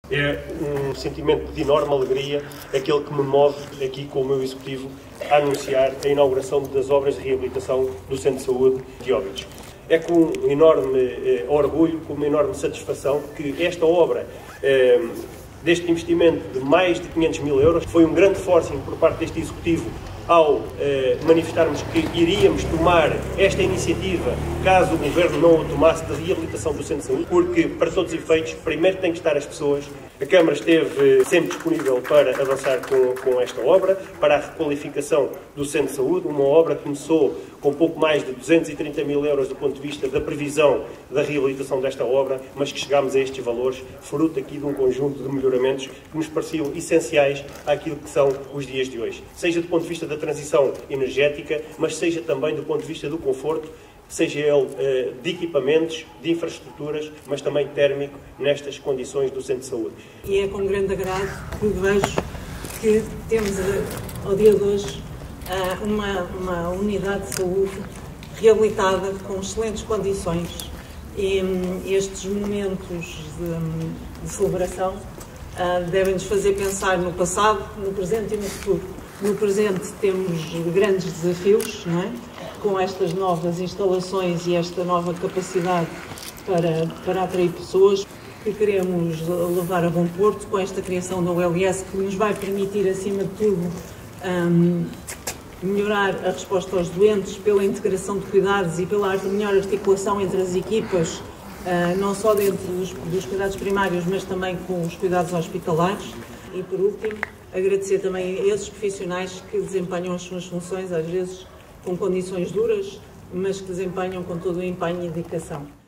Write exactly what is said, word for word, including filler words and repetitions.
É um sentimento de enorme alegria aquele que me move aqui com o meu executivo a anunciar a inauguração das obras de reabilitação do Centro de Saúde de Óbidos. É com um enorme eh, orgulho, com uma enorme satisfação que esta obra, eh, deste investimento de mais de quinhentos mil euros, foi um grande forcing por parte deste executivo ao eh, manifestarmos que iríamos tomar esta iniciativa caso o Governo não o tomasse, da reabilitação do Centro de Saúde, porque, para todos os efeitos, primeiro tem que estar as pessoas. A Câmara esteve sempre disponível para avançar com, com esta obra, para a requalificação do Centro de Saúde, uma obra que começou com pouco mais de duzentos e trinta mil euros do ponto de vista da previsão da reabilitação desta obra, mas que chegámos a estes valores, fruto aqui de um conjunto de melhoramentos que nos pareciam essenciais àquilo que são os dias de hoje. Seja do ponto de vista da transição energética, mas seja também do ponto de vista do conforto, seja ele de equipamentos, de infraestruturas, mas também térmico, nestas condições do Centro de Saúde. E é com grande agrado que vejo que temos, ao dia de hoje, uma, uma unidade de saúde reabilitada com excelentes condições. E estes momentos de, de celebração devem-nos fazer pensar no passado, no presente e no futuro. No presente temos grandes desafios, não é? Com estas novas instalações e esta nova capacidade para, para atrair pessoas, que queremos levar a bom porto com esta criação da U L S, que nos vai permitir, acima de tudo, um, melhorar a resposta aos doentes pela integração de cuidados e pela melhor articulação entre as equipas, uh, não só dentro dos, dos cuidados primários, mas também com os cuidados hospitalares. E, por último, agradecer também a esses profissionais que desempenham as suas funções, às vezes com condições duras, mas que desempenham com todo o empenho e dedicação.